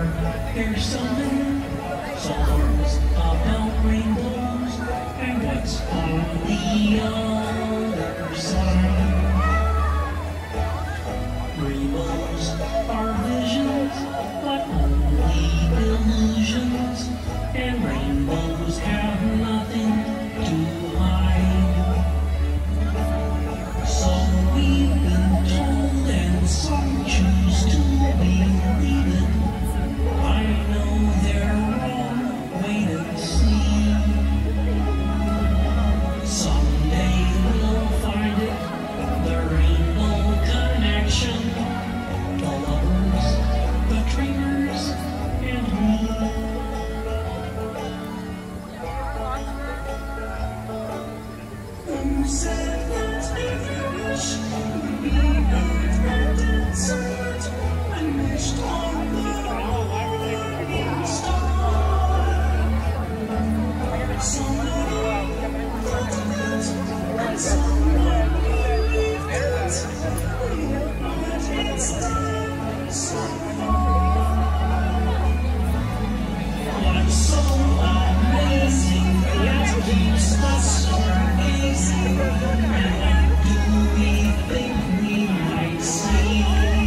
There's something songs about rainbows and what's on the other side. Rainbows are visions, but only illusions, and rainbows have nothing to hide. So we've been told, and some choose to believe it. I know they're wrong, wait and see. Someday we'll find it, the Rainbow Connection. The lovers, the dreamers, and me. Who said that every wish would be heard and answered, and wished on the morning star? Somebody thought of it, and someone believed it, but instead so far. What's so amazing that keeps us stargazing, and what do we think we might see?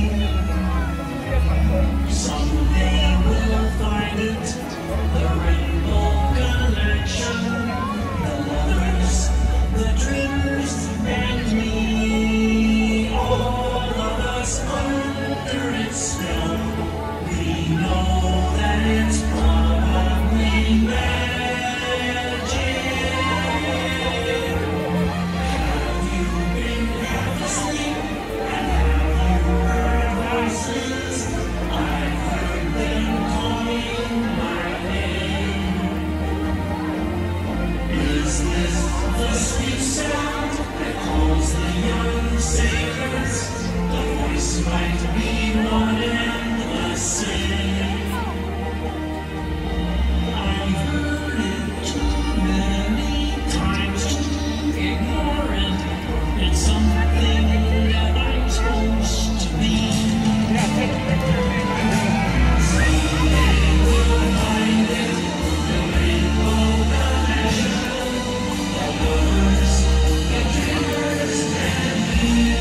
Someday we'll find it, the Rainbow Connection, the lovers, the dreamers, and me. All of us under its spell, we know that it's probably magic. Have you been half asleep, and have you heard voices? I've heard them calling my name. Is this the sweet sound that calls the young sailors? The voice might be one and the same. I've heard it too many times to ignore it. It's something that I'm supposed to be. Someday we'll find it, the Rainbow Connection, the lovers, the dreamers, and me.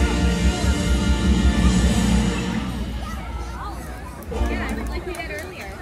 Yeah, like we did earlier.